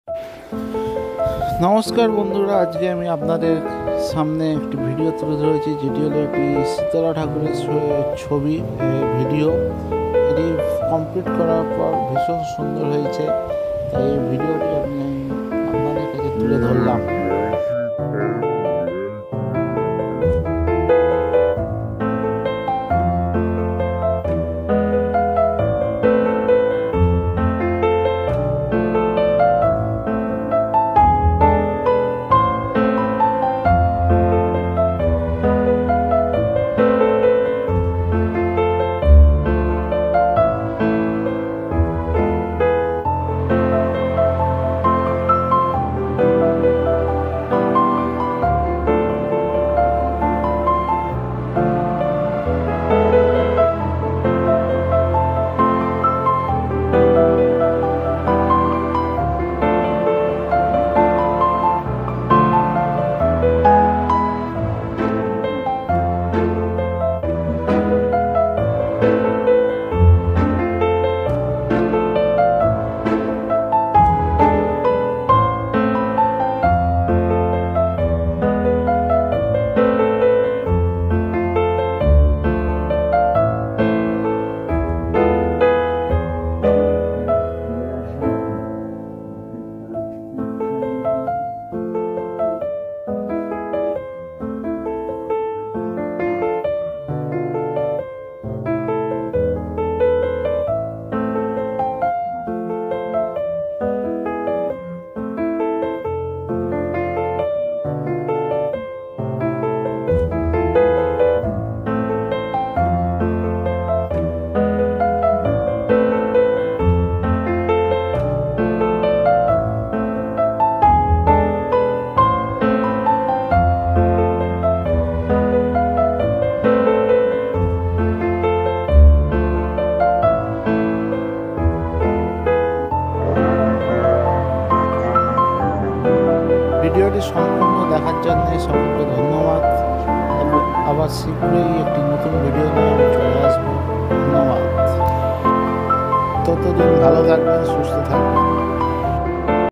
নমস্কার বন্ধুরা, আজকে আমি আপনাদের সামনে একটি ভিডিও তুলে ধরেছি, যেটি হলো একটি শীতলা ঠাকুরের ছবি ভিডিও। এটি কমপ্লিট করার পর ভীষণ সুন্দর হয়েছে, তাই এই ভিডিওটি আমি আপনাদের কাছে তুলে ধরলাম। ভিডিওটি সম্পূর্ণ দেখার জন্য সকলকে ধন্যবাদ। আবার শীঘ্রই একটি নতুন ভিডিও নিয়ে আমি চলে আসবো। ধন্যবাদ। ততদিন ভালো থাকবেন, সুস্থ থাকবেন।